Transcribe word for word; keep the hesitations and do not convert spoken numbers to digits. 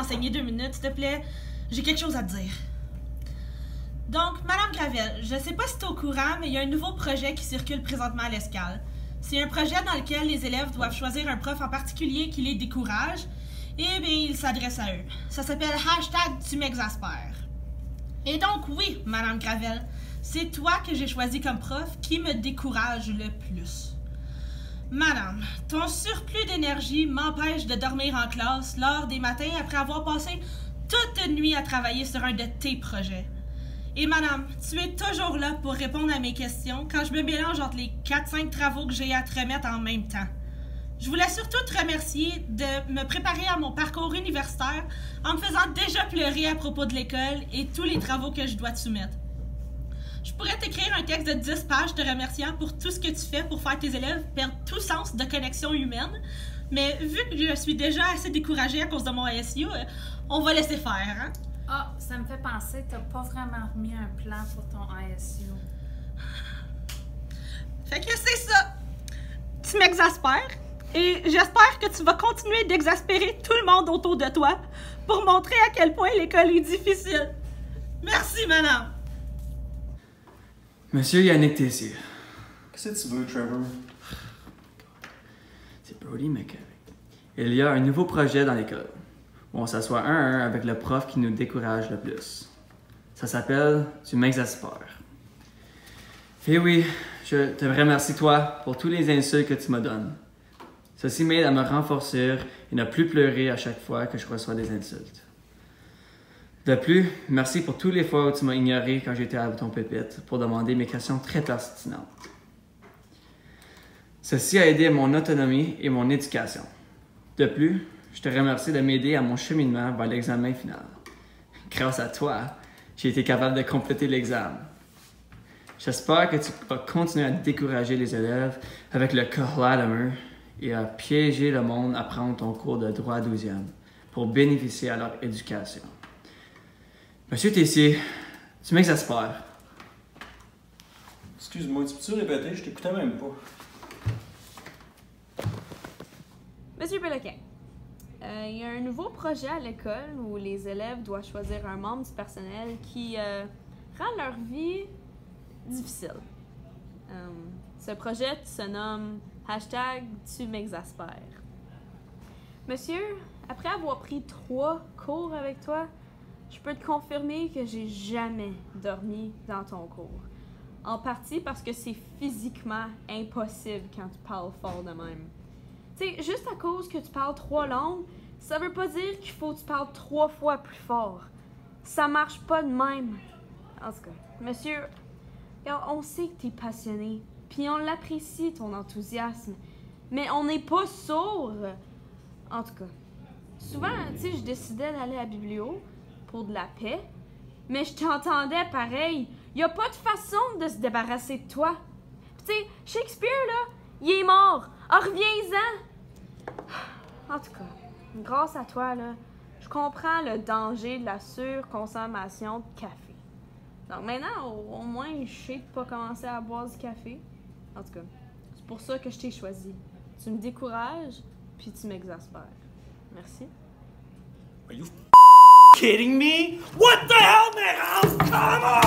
m'enseigner deux minutes, s'il te plaît? J'ai quelque chose à te dire. Donc, Madame Gravel, je sais pas si tu es au courant, mais il y a un nouveau projet qui circule présentement à l'Escale. C'est un projet dans lequel les élèves doivent choisir un prof en particulier qui les décourage, et bien, il s'adresse à eux. Ça s'appelle hashtag tu m'exaspères. Et donc, oui, Madame Gravel, c'est toi que j'ai choisi comme prof qui me décourage le plus. Madame, ton surplus d'énergie m'empêche de dormir en classe lors des matins après avoir passé toute une nuit à travailler sur un de tes projets. Et madame, tu es toujours là pour répondre à mes questions quand je me mélange entre les quatre cinq travaux que j'ai à te remettre en même temps. Je voulais surtout te remercier de me préparer à mon parcours universitaire en me faisant déjà pleurer à propos de l'école et tous les travaux que je dois te soumettre. Je pourrais t'écrire un texte de dix pages te remerciant pour tout ce que tu fais pour faire tes élèves perdre tout sens de connexion humaine, mais vu que je suis déjà assez découragée à cause de mon A S U, on va laisser faire, hein? Ah, oh, ça me fait penser, t'as pas vraiment remis un plan pour ton A S U. Fait que c'est ça! Tu m'exaspères et j'espère que tu vas continuer d'exaspérer tout le monde autour de toi pour montrer à quel point l'école est difficile. Merci, madame! Monsieur Yannick Tessier. Qu'est-ce que tu veux, Trevor? C'est Brody McCabe. Il y a un nouveau projet dans l'école. On s'assoit un à un avec le prof qui nous décourage le plus. Ça s'appelle « Tu m'exaspères ». Et oui, je te remercie toi pour tous les insultes que tu me donnes. Ceci m'aide à me renforcer et ne plus pleurer à chaque fois que je reçois des insultes. De plus, merci pour toutes les fois où tu m'as ignoré quand j'étais à ton pupitre pour demander mes questions très pertinentes. Ceci a aidé mon autonomie et mon éducation. De plus, je te remercie de m'aider à mon cheminement vers l'examen final. Grâce à toi, j'ai été capable de compléter l'examen. J'espère que tu vas continuer à décourager les élèves avec le cas Latimer et à piéger le monde à prendre ton cours de droit douzième pour bénéficier à leur éducation. Monsieur Tessier, tu m'exaspères. Excuse-moi, tu peux-tu répéter? Je t'écoutais même pas. Monsieur Péloquin, euh, il y a un nouveau projet à l'école où les élèves doivent choisir un membre du personnel qui euh, rend leur vie difficile. Euh, ce projet se nomme hashtag tu m'exaspères. Monsieur, après avoir pris trois cours avec toi, je peux te confirmer que j'ai jamais dormi dans ton cours. En partie parce que c'est physiquement impossible quand tu parles fort de même. Tu sais, juste à cause que tu parles trois langues, ça veut pas dire qu'il faut que tu parles trois fois plus fort. Ça marche pas de même. En tout cas, monsieur, on sait que t'es passionné, puis on l'apprécie ton enthousiasme, mais on n'est pas sourd. En tout cas, souvent, tu sais, je décidais d'aller à la biblio pour de la paix, mais je t'entendais pareil. Y a pas de façon de se débarrasser de toi. Tu sais, Shakespeare, là, il est mort. Ah, reviens-en! En tout cas, grâce à toi, là, je comprends le danger de la surconsommation de café. Donc maintenant, au, au moins, je sais pas commencer à boire du café. En tout cas, c'est pour ça que je t'ai choisi. Tu me décourages, puis tu m'exaspères. Merci. Are you kidding me? What the hell, man? Come on!